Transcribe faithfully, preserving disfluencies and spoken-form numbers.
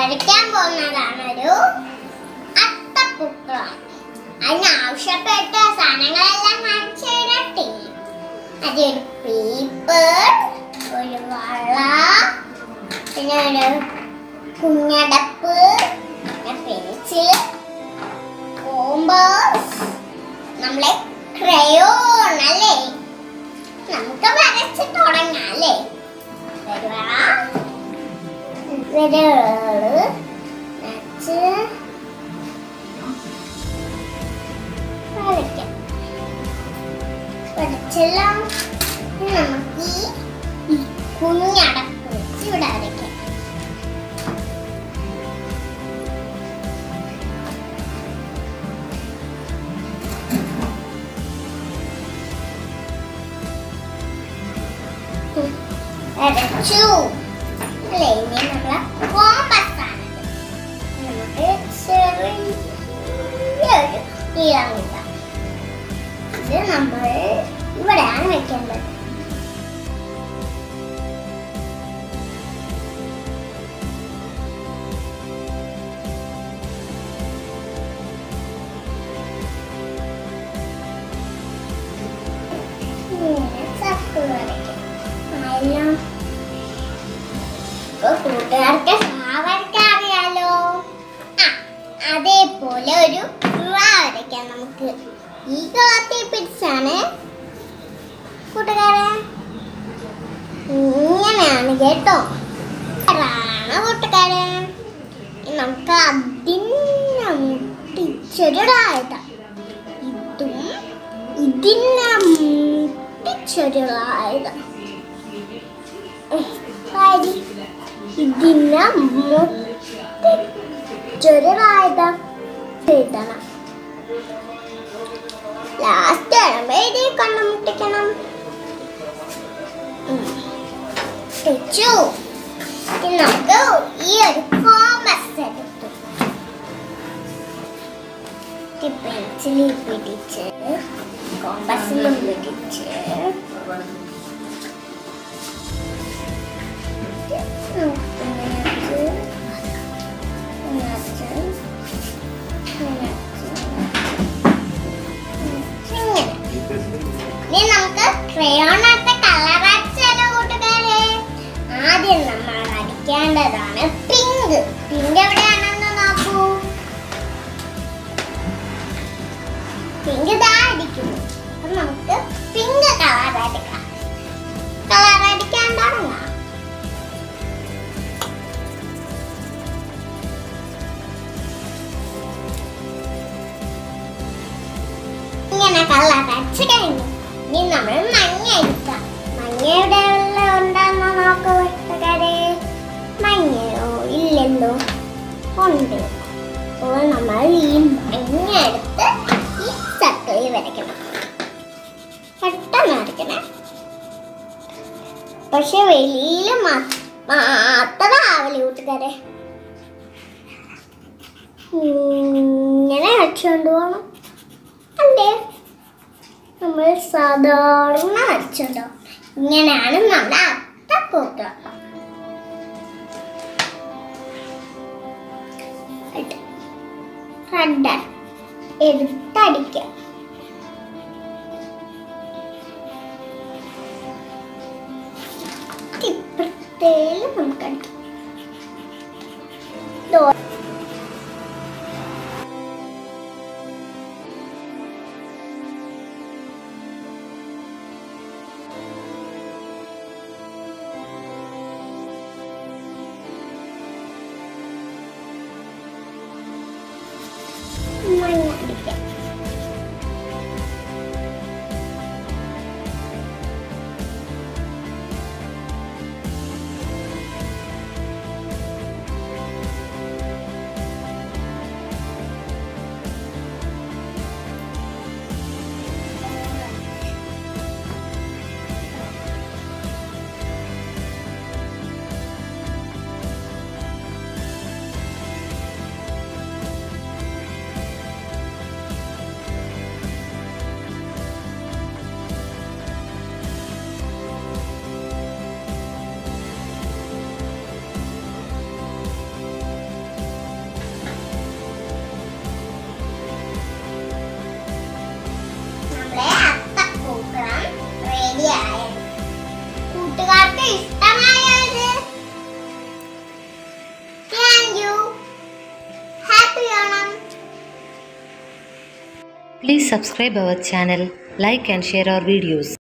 വരയ്ക്കാൻ പോകുന്നതാണൊരു അത്തപ്പൂക്കളം. അതിനാവശ്യപ്പെട്ട സാധനങ്ങളെല്ലാം കാണിച്ചു തരട്ടെ. അതൊരു പേപ്പർ, ഒരു വള, പിന്നെ ഒരു കുഞ്ഞടപ്പ്, പിന്നെ പെൻസിൽ, കോമ്പസ്, നമ്മളെ ക്രയോൺ അല്ലേ. നമുക്ക് വരച്ച് തുടങ്ങാം അല്ലേ. വിരകള് വെച്ച് വരയ്ക്കാം. വരച്ചെല്ലാം നമുക്ക് ഈ കുഞ്ഞടപ്പ് വെച്ച് ഇവിടെ വരയ്ക്കാം. വരച്ചു അല്ലേ. ഇനി നമ്മളെ കോമ്പസ് ആണിത്. നമുക്ക് ചെറിയൊരു നീളം കിട്ടാം. ഇത് നമ്മൾ ഇവിടെയാണ് വെക്കേണ്ടത്. സർക്കിൾ വരയ്ക്കാം. എല്ലാം കൂട്ടുകാർക്ക് വരയ്ക്കാൻ അറിയാലോ. ആ അതേപോലെ ഒരു വരയ്ക്കാം നമുക്ക്. ഈ കളത്തിൽ പിടിച്ചാണ് കൂട്ടുകാരെ. ഇങ്ങനെയാണ് കേട്ടോ. കൂട്ടുകാരെ നമുക്ക് അതിനെ മുട്ടിച്ചൊരുടായതാ. ഇതും ഇതിനെ മുട്ടിച്ചൊരുടായതാ. ഇതിനെ മുട്ടിച്ചൊരുടായതാ എഴുതണം. ലാസ്റ്റ് എഴുതി കണ്ടുമുട്ടിക്കണം. നമുക്ക് ഈ ഒരു കോമ്പസ് എടുത്തു പെൻസിലിൽ പിടിച്ച് കോമ്പസിലും പിടിച്ച് ഇനി നമുക്ക് ക്രയോൺ എടുത്ത് കളർ അടിച്ചാലോ കൂട്ടുകാരെ. ആദ്യം നമ്മൾ അടിക്കേണ്ടതാണ് പിങ്ക്. പിങ്ക് എവിടെയാണെന്ന് നോക്കൂ. പിങ്ക് ഇതാ അടിക്കുന്നു. അപ്പൊ നമുക്ക് പിങ്ക് കളർ അടിക്കാം. കളർ അടിക്കാൻ തുടങ്ങാം. ഇങ്ങനെ കളർ അടിച്ചു കഴിഞ്ഞു. ഇനി നമ്മൾ മഞ്ഞ എടുക്കാം. മഞ്ഞയുടെ ഉണ്ടെന്ന് നോക്കൂ കൂട്ടുകാരെ. മഞ്ഞയോ ഇല്ലല്ലോ, ഉണ്ട്. അപ്പോൾ നമ്മൾ ഈ മഞ്ഞ എടുത്ത് ഈ സർക്കിളിൽ വരയ്ക്കണം. പെട്ടെന്ന് വരയ്ക്കണേ. പക്ഷെ വെളിയിൽ മാത്രം ആവില്ല കൂട്ടുകാരെ. ഇങ്ങനെ വരച്ചുകൊണ്ട് പോകണം അല്ലേ. നമ്മൾ സാധാരണ വരച്ചുണ്ടോ. ഇങ്ങനെയാണ് നമ്മുടെ അത്തപ്പൂക്കളം. റെഡ് എടുത്തടിക്കാം. ഇപ്പുറത്തേലും നമുക്ക് അടിക്കാം. മഞ്ഞ അടിക്കാം. Please subscribe our channel, like and share our videos.